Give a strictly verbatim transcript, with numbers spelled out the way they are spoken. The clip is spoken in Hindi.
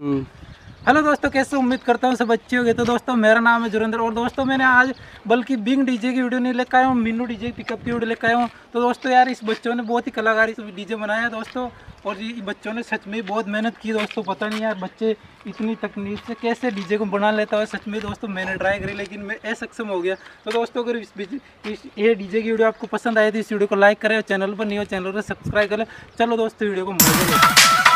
हेलो दोस्तों, कैसे उम्मीद करता हूँ सब अच्छे हो गए। तो दोस्तों मेरा नाम है जुरेंद्र और दोस्तों मैंने आज बल्कि बिंग डीजे की वीडियो नहीं लेकर आया हूँ, मीनू डीजे पिकअप की वीडियो लेकर आया हूँ। तो दोस्तों यार इस बच्चों ने बहुत ही कलाकारी से डीजे बनाया है दोस्तों, और ये बच्चों ने सच में बहुत मेहनत की दोस्तों। पता नहीं यार बच्चे इतनी तकनीक से कैसे डीजे को बना लेता है। सच में दोस्तों मैंने ट्राई करी लेकिन मैं असक्षम हो गया। तो दोस्तों अगर इस, इस ये डीजे की वीडियो आपको पसंद आए तो इस वीडियो को लाइक करें और चैनल पर नहीं हो चैनल को सब्सक्राइब करें। चलो दोस्तों वीडियो को मजे लेते हैं।